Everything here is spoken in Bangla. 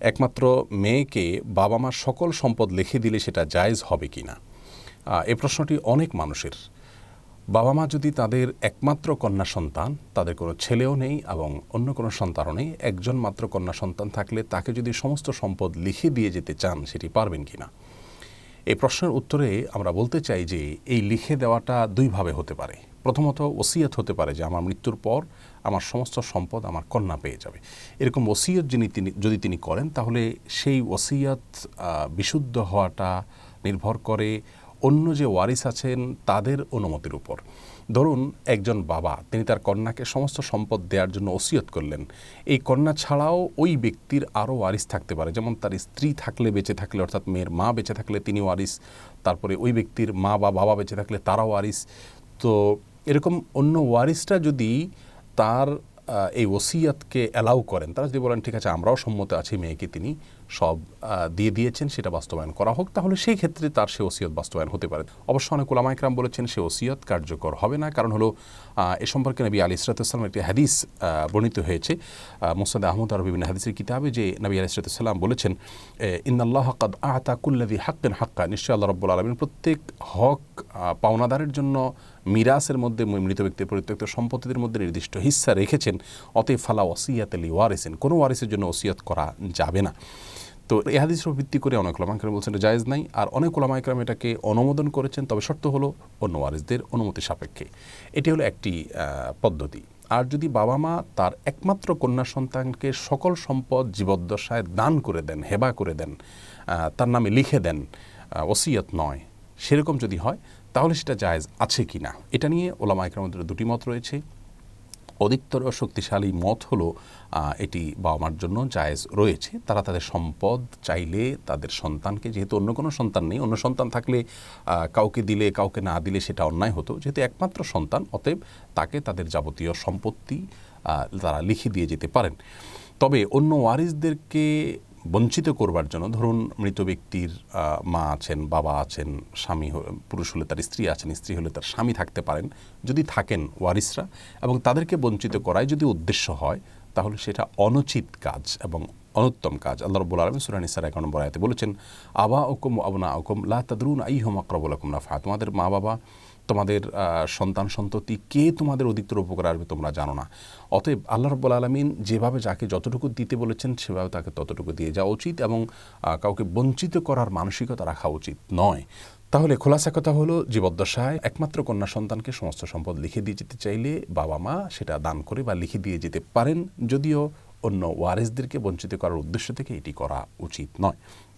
একমাত্র মেয়েকে বাবা মা সকল সম্পদ লিখে দিলে সেটা জায়েজ হবে কি না, এই প্রশ্নটি অনেক মানুষের। বাবা মা যদি তাদের একমাত্র কন্যা সন্তান, তাদের কোনো ছেলেও নেই এবং অন্য কোনো সন্তানও নেই, একজন মাত্র কন্যা সন্তান থাকলে তাকে যদি সমস্ত সম্পদ লিখে দিয়ে যেতে চান সেটি পারবেন কি না, এই প্রশ্নের উত্তরে আমরা বলতে চাই যে এই লিখে দেওয়াটা দুইভাবে হতে পারে। প্রথমত ওসিয়ত হতে পারে যে আমার মৃত্যুর পর আমার সমস্ত সম্পদ আমার কন্যা পেয়ে যাবে, এরকম ওসিয়ত যদি তিনি করেন তাহলে সেই ওসিয়ত বিশুদ্ধ হওয়াটা নির্ভর করে অন্য যে ওয়ারিস আছেন তাদের অনুমতির উপর। ধরুন একজন বাবা তিনি তার কন্যাকে সমস্ত সম্পদ দেওয়ার জন্য ওসিয়ত করলেন, এই কন্যা ছাড়াও ওই ব্যক্তির আরও ওয়ারিস থাকতে পারে, যেমন তার স্ত্রী থাকলে বেঁচে থাকলে অর্থাৎ মেয়ের মা বেঁচে থাকলে তিনি ওয়ারিস, তারপরে ওই ব্যক্তির মা বা বাবা বেঁচে থাকলে তারাও ওয়ারিস। তো এরকম অন্য ওয়ারিসটা যদি তার এই ওসিয়তকে অ্যালাউ করেন, তারা যদি বলেন ঠিক আছে আমরাও সম্মত আছি মেয়েকে তিনি সব দিয়ে দিয়েছেন সেটা বাস্তবায়ন করা হোক, তাহলে সেই ক্ষেত্রে তার সে ওসিয়ত বাস্তবায়ন হতে পারে। অবশ্য অনেক উলামা ইকরাম বলেছেন সে ওসিয়ত কার্যকর হবে না, কারণ হলো এ সম্পর্কে নবী আলাইহিস সালাম একটি হাদিস বর্ণিত হয়েছে মুসনাদ আহমদ আর বিভিন্ন হাদিসের কিতাবে, যে নবী আলাইহিস সালাম বলেছেন ইন্নাল্লাহ কাদ আতা কুল্লাযী হাক্কিন হাক্কা, নিশ্চয়ই আল্লাহ রাব্বুল আলামিন প্রত্যেক হক পাওনাদারের জন্য মিরাসের মধ্যে মৃত ব্যক্তির পরিত্যক্ত সম্পত্তিদের মধ্যে নির্দিষ্ট হিস্সা রেখেছেন, অতএব ফালা ওসিয়াতে লিওয়ারিসিন, কোনো ওয়ারিসের জন্য ওসিয়ত করা যাবে না। তো এই হাদিসের ভিত্তি করে অনেক উলামা ইকরাম বলছেন জায়েজ নাই, আর অনেক উলামা ইকরাম এটাকে অনুমোদন করেছেন, তবে শর্ত হলো অন্য ওয়ারিসদের অনুমতি সাপেক্ষে। এটি হলো একটি পদ্ধতি। আর যদি বাবা মা তার একমাত্র কন্যা সন্তানকে সকল সম্পদ জীবদ্দশায় দান করে দেন, হেবা করে দেন, তার নামে লিখে দেন, ওসিয়ত নয়, সেরকম যদি হয় তাহলে সেটা জায়েজ আছে কি না, এটা নিয়ে উলামা ইকরামদের দুটি মত রয়েছে। অধিকতর শক্তিশালী মত হলো এটি বাবা মার জন্য জায়েজ রয়েছে, তারা তাদের সম্পদ চাইলে তাদের সন্তানকে, যেহেতু অন্য কোনো সন্তান নেই, অন্য সন্তান থাকলে কাউকে দিলে কাউকে না দিলে সেটা অন্যায় হতো, যেহেতু একমাত্র সন্তান অতএব তাকে তাদের যাবতীয় সম্পত্তি তারা লিখে দিয়ে যেতে পারেন। তবে অন্য ওয়ারিসদেরকে বঞ্চিত করবার জন্য, ধরুন মৃত ব্যক্তির মা আছেন, বাবা আছেন, স্বামী পুরুষ হলে তার স্ত্রী আছেন, স্ত্রী হলে তার স্বামী থাকতে পারেন, যদি থাকেন ওয়ারিসরা এবং তাদেরকে বঞ্চিত করাই যদি উদ্দেশ্য হয় তাহলে সেটা অনুচিত কাজ এবং অনুত্তম কাজ। আল্লাহ রাব্বুল আলামিন সূরা নিসার ১ নম্বর আয়াতে বলেছেন আবাউকুম ওয়া আবনাউকুম লা তাদরুন আইয়ুহুম আকরাবু লাকুম নাফআ, তোমাদের মা বাবা, তোমাদের সন্তান সন্ততি কে তোমাদের অধিকতর উপকার আসবে তোমরা জানো না। অতএব আল্লাহ রাব্বুল আলামিন যেভাবে যাকে যতটুকু দিতে বলেছেন সেভাবে তাকে ততটুকু দিয়ে যাওয়া উচিত এবং কাউকে বঞ্চিত করার মানসিকতা রাখা উচিত নয়। তাহলে খোলাসা কথা হলো জীবদ্দশায় একমাত্র কন্যা সন্তানকে সমস্ত সম্পদ লিখে দিয়ে যেতে চাইলে বাবা মা সেটা দান করে বা লিখে দিয়ে যেতে পারেন, যদিও অন্য ওয়ারিসদেরকে বঞ্চিত করার উদ্দেশ্য থেকে এটি করা উচিত নয়।